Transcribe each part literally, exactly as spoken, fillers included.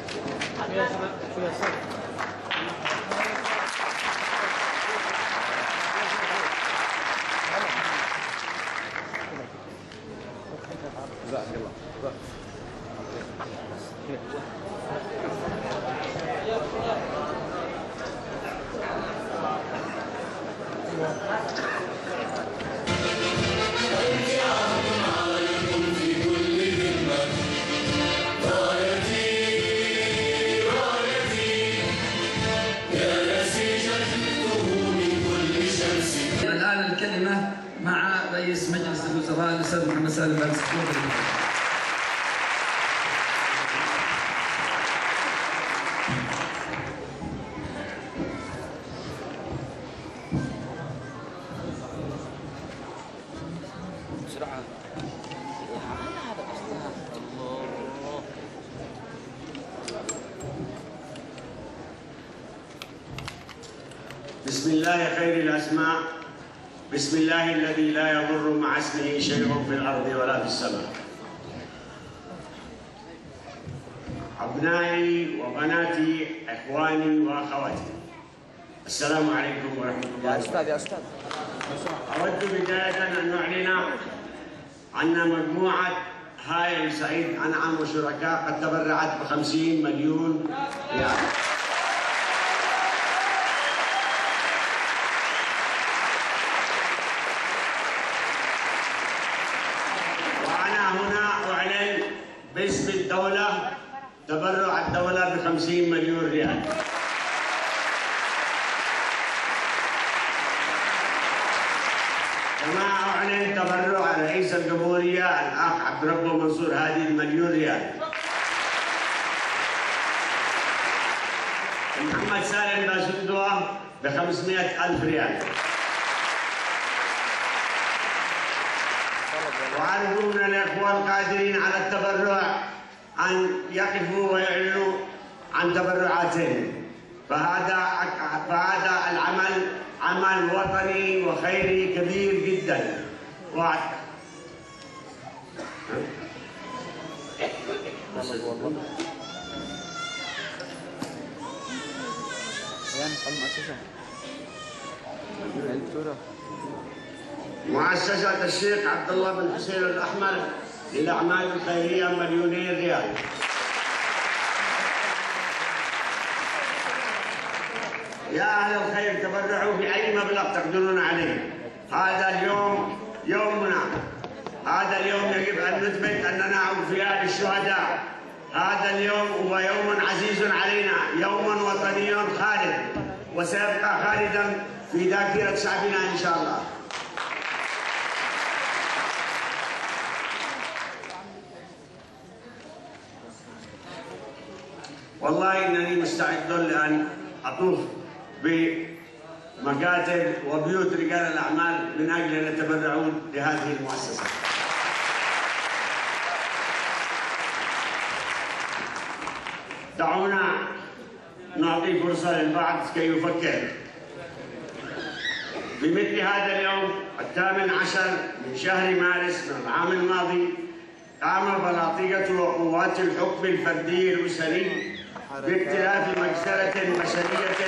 الكلمة مع رئيس مجلس الوزراء الأستاذ محمد سالم بن سعود. بسم الله خير الأسماء، بسم الله الذي لا يضر مع اسمه شيء في الأرض ولا في السماء. أبنائي وبناتي، إخواني وأخواتي، السلام عليكم ورحمة الله. يا أستاذ يا أستاذ أود بداية أن نعلن أن مجموعة هايل سعيد أنعم وشركاء قد تبرعت بخمسين مليون ريال. باسم الدولة تبرع الدولة بخمسين مليون ريال. كما أعلن تبرع رئيس الجمهورية الأخ عبد ربه منصور هادي بمليون ريال. محمد سالم باسندوة بخمسمائة ألف ريال. وأرجو من الإخوة القادرين على التبرع أن يقفوا ويعلنوا عن تبرعاتهم، فهذا فهذا العمل عمل وطني وخيري كبير جدا. و... مؤسسة الشيخ عبد الله بن حسين الأحمر للأعمال الخيرية مليونين ريال. يا أهل الخير، تبرعوا بأي مبلغ تقدرون عليه. هذا اليوم يومنا، هذا اليوم يجب أن نثبت أننا أوفياء للشهداء. هذا اليوم هو يوم عزيز علينا، يوم وطني خالد، وسيبقى خالدا في ذاكرة شعبنا إن شاء الله. والله إنني مستعد لأن أطوف بمكاتب وبيوت رجال الأعمال من أجل أن يتبرعون لهذه المؤسسة. دعونا نعطي فرصة للبعض كي يفكر. بمثل هذا اليوم الثامن عشر من شهر مارس من العام الماضي، قام بلاطية وقوات الحكم الفردي الأسري باختلاف مجزرة بشرية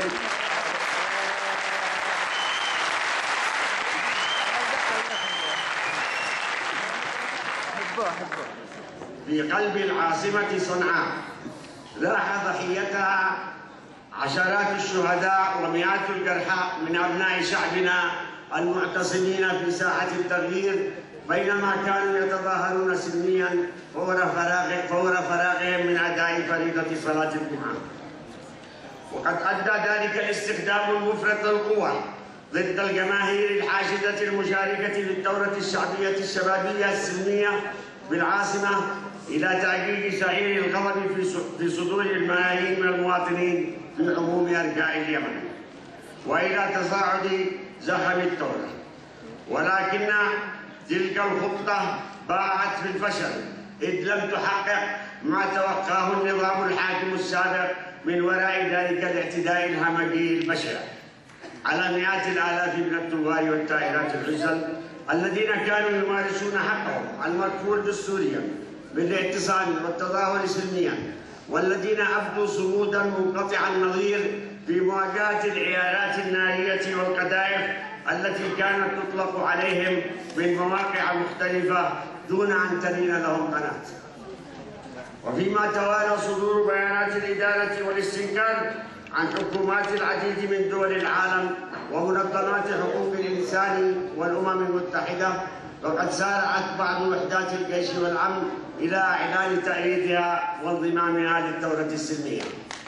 في قلب العاصمة صنعاء، لاح ضحيتها عشرات الشهداء ومئات الجرحى من أبناء شعبنا المعتصمين في ساحة التغيير بينما كانوا يتظاهرون سلميا فور فراغ فور فراغهم من أداء فريضة صلاة الجمعة. وقد أدى ذلك الاستخدام المفرط للقوة ضد الجماهير الحاشدة المشاركة في الثورة الشعبية الشبابية السلمية بالعاصمة إلى تعجيج سعير الغضب في صدور الملايين من المواطنين في عموم أرجاء اليمن، وإلى تصاعد زخم الثورة. ولكن تلك الخطة باءت بالفشل، إذ لم تحقق ما توقعه النظام الحاكم السابق من وراء ذلك الاعتداء الهمجي البشع على مئات الآلاف من الثوار والطائرات العزل الذين كانوا يمارسون حقهم المرفوض دستوريا بالاعتصام والتظاهر سلميا والذين أبدوا صمودا منقطع النظير في مواجهة العيارات النارية والقذائف التي كانت تطلق عليهم من مواقع مختلفة دون أن تلين لهم قناة. وفيما توالى صدور بيانات الإدانة والاستنكار عن حكومات العديد من دول العالم ومنظمات حقوق الإنسان والأمم المتحدة، وقد سارعت بعض وحدات الجيش والأمن إلى إعلان تأييدها وانضمامها للثورة السلمية.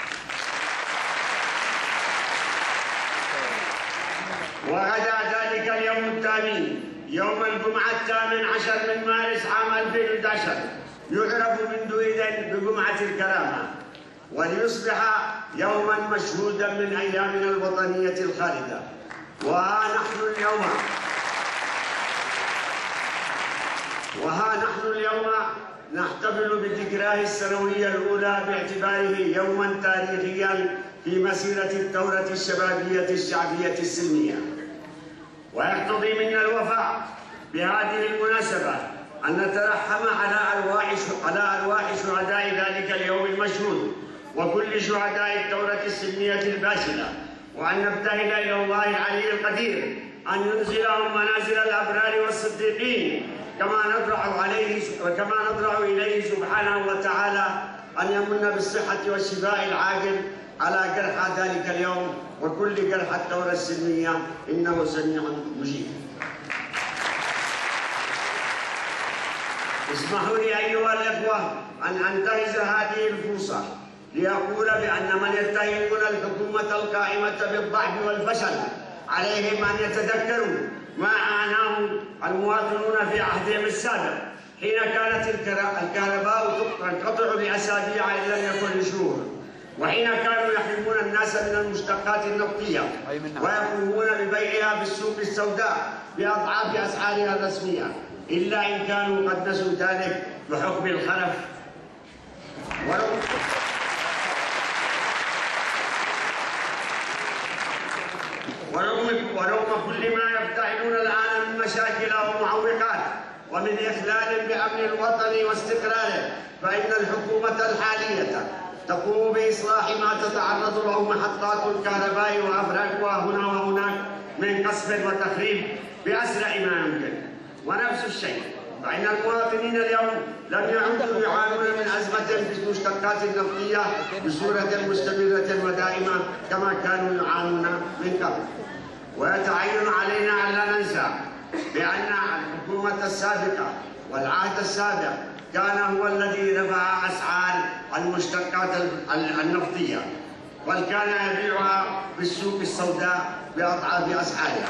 وغدا ذلك اليوم الثامن يوم الجمعة الثامن عشر من مارس عام ألفين وأحد عشر يعرف منذ إذن بجمعة الكرامة، وليصبح يوما مشهودا من أيامنا الوطنية الخالدة. وها نحن اليوم وها نحن اليوم نحتفل بذكراه السنوية الأولى باعتباره يوما تاريخيا في مسيرة الثورة الشبابية الشعبية السلمية. ويقتضي منا الوفاء بهذه المناسبة أن نترحم على أرواح على أرواح شهداء ذلك اليوم المشهود وكل شهداء الثورة السلمية الباسلة، وأن نبتهل إلى الله العلي القدير أن ينزلهم منازل الأبرار والصديقين، كما نضرع عليه وكما نضرع إليه سبحانه وتعالى أن يمن بالصحة والشفاء العاجل على جرحى ذلك اليوم وكل جرحى الثورة السلمية، إنه سميع مجيب. اسمحوا لي أيها الإخوة أن أنتهز هذه الفرصة لأقول بأن من يتهمون الحكومة القائمة بالضعف والفشل عليهم أن يتذكروا ما عاناه المواطنون في عهدهم السابق، حين كانت الكهرباء تنقطع بأسابيع إن لم يكن لشهور، وحين كانوا يحرمون الناس من المشتقات النفطية ويقومون ببيعها في السوق السوداء بأضعاف أسعارها الرسمية، إلا إن كانوا قد نسوا ذلك بحكم الخلف. ورغم ورغم ورغم كل ما يفتعلون الآن من مشاكل ومعوقات ومن إخلال بأمن الوطن واستقراره، فإن الحكومة الحالية تقوم بإصلاح ما تتعرض له محطات الكهرباء وأفراكها هنا وهناك من قصف وتخريب بأسرع ما يمكن. ونفس الشيء فإن المواطنين اليوم لم يعودوا يعانون من أزمة في المشتقات النفطية بصورة مستمرة ودائمة كما كانوا يعانون من قبل. ويتعين علينا أن لا ننسى بأن الحكومة السابقة والعهد السابق كان هو الذي رفع أسعار المشتقات النفطية، بل كان يبيعها في السوق السوداء بأضعاف أسعارها.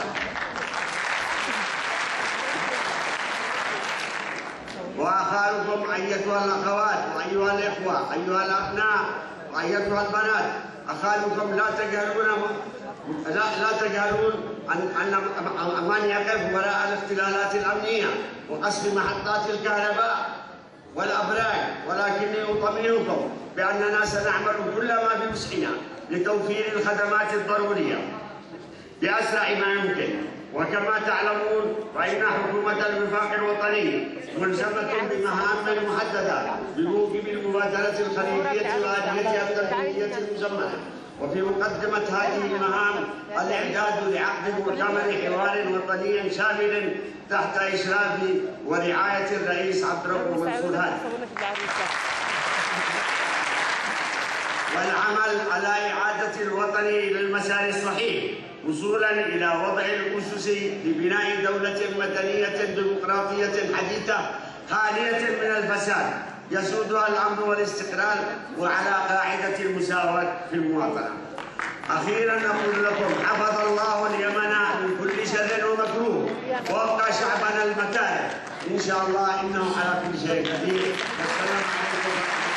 وأخالكم أيتها الأخوات وأيها الإخوة أيها الأبناء وأيتها البنات، أخالكم لا تجهلون لا لا تجهلون أن أن من يقف وراء الاختلالات الأمنية وقصف محطات الكهرباء والأبراج، ولكني أطمئنكم بأننا سنعمل كل ما بوسعنا لتوفير الخدمات الضرورية بأسرع ما يمكن. وكما تعلمون فإن حكومة الوفاق الوطني ملزمة بمهام محددة بموجب المبادرة الخليجية وآليتها التنفيذية المزمنة، وفي مقدمة هذه المهام الإعداد لعقد مؤتمر حوار وطني شامل تحت إشراف ورعاية الرئيس عبد الرب منصور هادي، والعمل على إعادة الوطن إلى المسار الصحيح وصولا إلى وضع الأسس لبناء دولة مدنية ديمقراطية حديثة خالية من الفساد يسودها الأمن والاستقرار وعلى قاعدة المساواة في المواطنة. أخيرا أقول لكم حفظ الله اليمن من كل شر ومكروه ووقى شعبنا المكاره، إن شاء الله إنه على كل شيء قدير. والسلام عليكم.